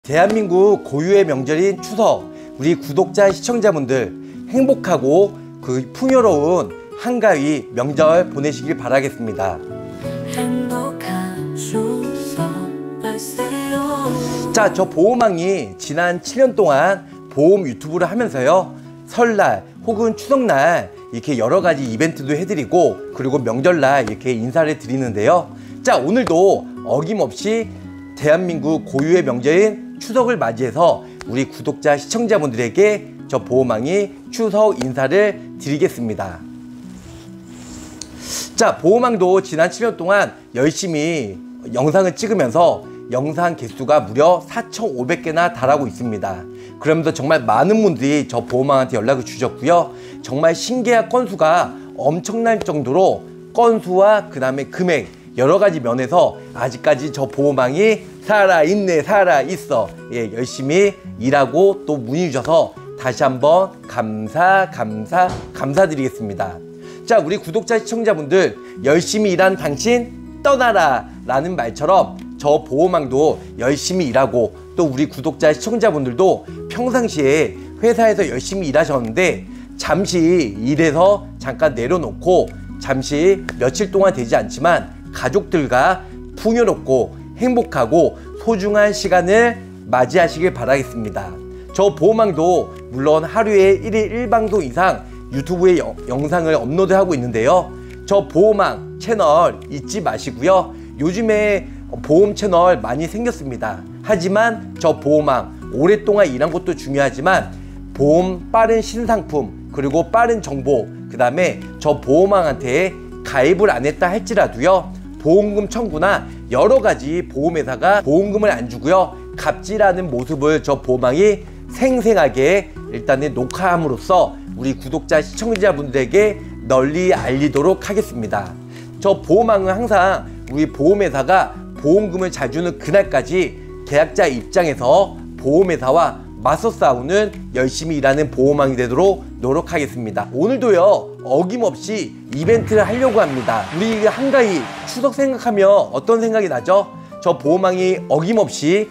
대한민국 고유의 명절인 추석, 우리 구독자 시청자분들 행복하고 그 풍요로운 한가위 명절 보내시길 바라겠습니다. 자, 저 보호망이 지난 7년 동안 보험 유튜브를 하면서요, 설날 혹은 추석날 이렇게 여러 가지 이벤트도 해드리고, 그리고 명절날 이렇게 인사를 드리는데요. 자, 오늘도 어김없이 대한민국 고유의 명절인 추석을 맞이해서 우리 구독자 시청자분들에게 저 보호망이 추석 인사를 드리겠습니다. 자, 보호망도 지난 7년 동안 열심히 영상을 찍으면서 영상 개수가 무려 4,500개나 달하고 있습니다. 그러면서 정말 많은 분들이 저 보호망한테 연락을 주셨고요. 정말 신계약 건수가 엄청날 정도로 건수와 그 다음에 금액 여러 가지 면에서 아직까지 저 보호망이 살아있네, 살아있어, 예, 열심히 일하고 또 문의 주셔서 다시 한번 감사드리겠습니다. 자, 우리 구독자 시청자분들, 열심히 일한 당신 떠나라 라는 말처럼 저 보호망도 열심히 일하고, 또 우리 구독자 시청자분들도 평상시에 회사에서 열심히 일하셨는데 잠시 일에서 잠깐 내려놓고 잠시 며칠 동안 되지 않지만 가족들과 풍요롭고 행복하고 소중한 시간을 맞이하시길 바라겠습니다. 저 보호망도 물론 하루에 1일 1방송 이상 유튜브에 영상을 업로드하고 있는데요. 저 보호망 채널 잊지 마시고요. 요즘에 보험 채널 많이 생겼습니다. 하지만 저 보호망 오랫동안 일한 것도 중요하지만 보험 빠른 신상품, 그리고 빠른 정보, 그 다음에 저 보호망한테 가입을 안 했다 할지라도요, 보험금 청구나 여러 가지 보험회사가 보험금을 안 주고요, 갑질하는 모습을 저 보호망이 생생하게 일단은 녹화함으로써 우리 구독자 시청자분들에게 널리 알리도록 하겠습니다. 저 보호망은 항상 우리 보험회사가 보험금을 잘 주는 그날까지 계약자 입장에서 보험회사와 맞서 싸우는 열심히 일하는 보호망이 되도록 노력하겠습니다. 오늘도요, 어김없이 이벤트를 하려고 합니다. 우리 한가위 추석 생각하면 어떤 생각이 나죠? 저 보호망이 어김없이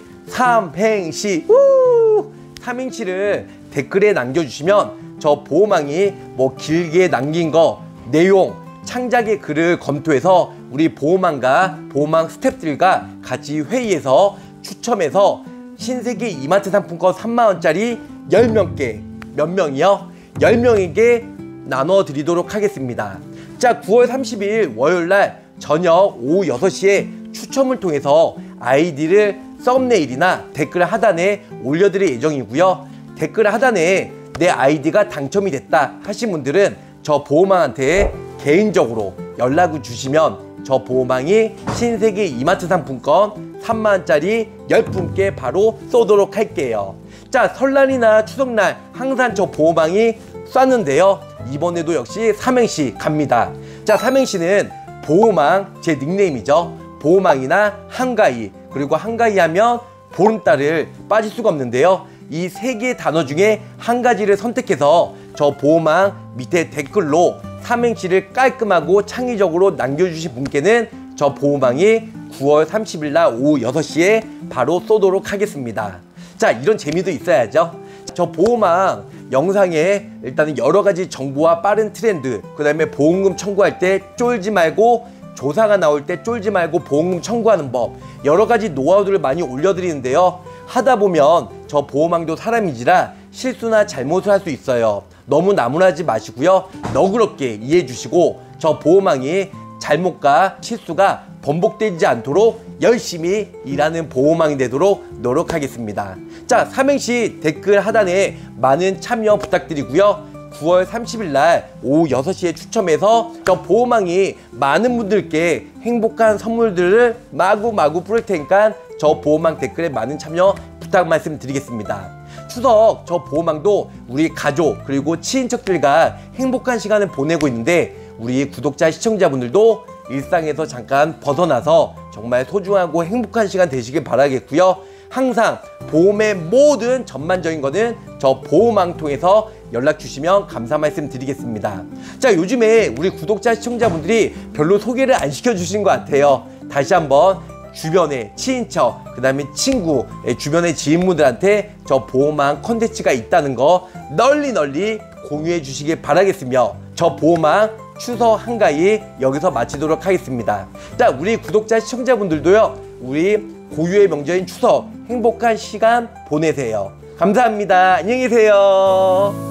삼행시를 댓글에 남겨주시면 저 보호망이 뭐 길게 남긴 거 내용 창작의 글을 검토해서 우리 보호망과 보호망 스태프들과 같이 회의해서 추첨해서 신세계 이마트 상품권 3만원짜리 10명께, 몇 명이요? 10명에게 나눠 드리도록 하겠습니다. 자, 9월 30일 월요일날 저녁 오후 6시에 추첨을 통해서 아이디를 썸네일이나 댓글 하단에 올려드릴 예정이고요. 댓글 하단에 내 아이디가 당첨이 됐다 하신 분들은 저 보호망한테 개인적으로 연락을 주시면 저 보호망이 신세계 이마트 상품권 3만원짜리 10분께 바로 쏘도록 할게요. 자, 설날이나 추석날 항상 저 보호망이 쐈는데요. 이번에도 역시 삼행시 갑니다. 자, 삼행시는 보호망, 제 닉네임이죠. 보호망이나 한가위, 그리고 한가위 하면 보름달을 빠질 수가 없는데요. 이 세 개의 단어 중에 한 가지를 선택해서 저 보호망 밑에 댓글로 삼행시를 깔끔하고 창의적으로 남겨주신 분께는 저 보호망이 9월 30일 날 오후 6시에 바로 쏘도록 하겠습니다. 자, 이런 재미도 있어야죠. 저 보호망 영상에 일단은 여러 가지 정보와 빠른 트렌드, 그 다음에 보험금 청구할 때 쫄지 말고, 조사가 나올 때 쫄지 말고 보험금 청구하는 법, 여러 가지 노하우들을 많이 올려드리는데요. 하다 보면 저 보호망도 사람이지라 실수나 잘못을 할 수 있어요. 너무 나무라지 마시고요. 너그럽게 이해해 주시고 저 보호망이 잘못과 실수가 번복되지 않도록 열심히 일하는 보호망이 되도록 노력하겠습니다. 자, 삼행시 댓글 하단에 많은 참여 부탁드리고요. 9월 30일 날 오후 6시에 추첨해서 저 보호망이 많은 분들께 행복한 선물들을 마구마구 뿌릴 테니까 저 보호망 댓글에 많은 참여 부탁 말씀드리겠습니다. 추석 저 보호망도 우리 가족 그리고 친인척들과 행복한 시간을 보내고 있는데, 우리 구독자 시청자분들도 일상에서 잠깐 벗어나서 정말 소중하고 행복한 시간 되시길 바라겠고요. 항상 보험의 모든 전반적인 거는 저 보호망 통해서 연락 주시면 감사 말씀 드리겠습니다. 자, 요즘에 우리 구독자 시청자분들이 별로 소개를 안 시켜주신 것 같아요. 다시 한번 주변의 친인척, 그 다음에 친구, 주변의 지인분들한테 저 보호망 컨텐츠가 있다는 거 널리 공유해 주시길 바라겠으며, 저 보호망 추석 한가위 여기서 마치도록 하겠습니다. 자, 우리 구독자 시청자분들도요, 우리 고유의 명절인 추석 행복한 시간 보내세요. 감사합니다. 안녕히 계세요.